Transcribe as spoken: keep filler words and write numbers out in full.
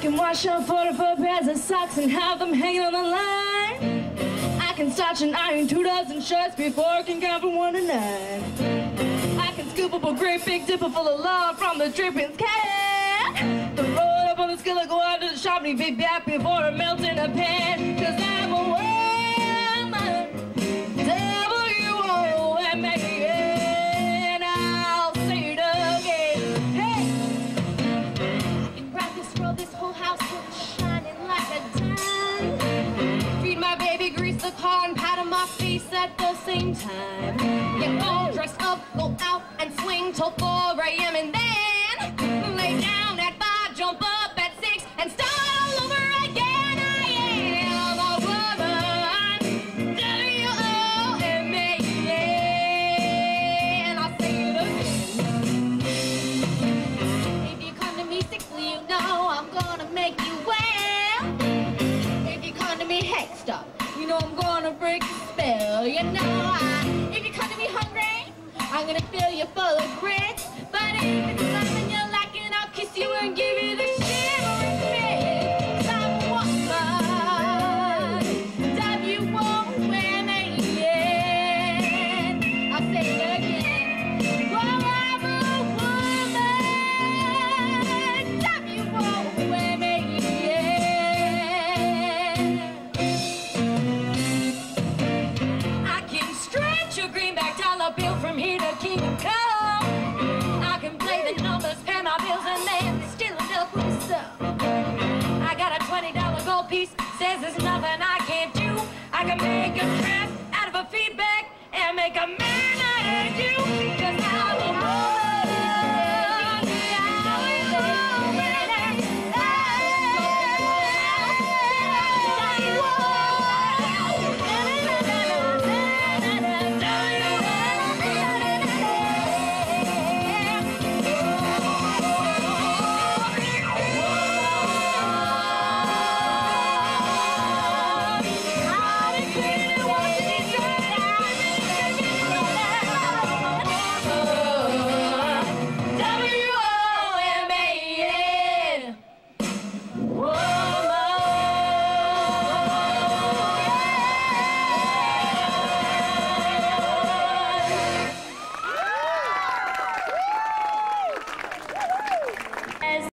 can wash up forty-four pairs of socks and have them hanging on the line. I can starch and iron two dozen shirts before I can count from one to nine. I can scoop up a great big dipper full of love from the dripping can. Throw it up on the skillet, go out to the shop and be back before it melts in a pan. Cause I'm a woman, W O M A N. I'll say it again. Hey! I can rock this world, this whole house is shining like a dime. Feed my baby, grease the car, and pat on my face at the same time. Get all dressed up, go out and swing till four A M and then lay down at five, jump up at six, and start all over again. I am a woman, W O M A N. I'll say it again. If you come to me sickly, you know I'm gonna make you well. If you come to me hexed up, you know I'm gonna break the spell. You know, I, if you come to me hungry, I'm gonna fill you full of grits. But if it's something you like, and I'll kiss you and give you the shivering fits. I'm a woman, W O M A N. I'll say it again. Well, I'm a woman, W O M A N. I can stretch a greenback dollar bill from here to Kingdom Come. I can play the numbers, pay my bills, and then still end up with stuff. I got a twenty dollar gold piece, says there's nothing I can't do. I can make a dress out of a feedback and make a man out of you.